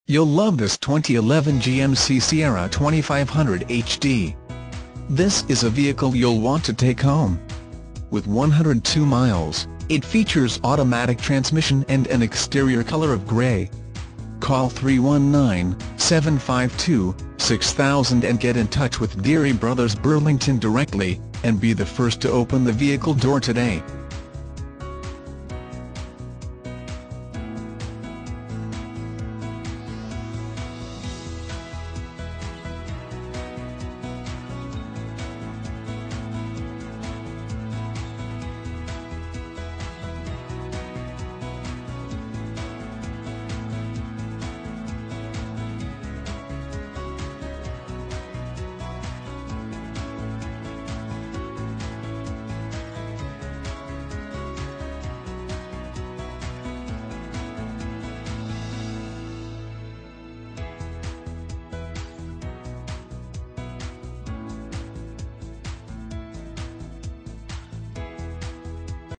You'll love this 2011 GMC Sierra 2500 HD. This is a vehicle you'll want to take home. With 102 miles, it features automatic transmission and an exterior color of grey. Call 319-752-6000 and get in touch with Deery Brothers Burlington directly, and be the first to open the vehicle door today.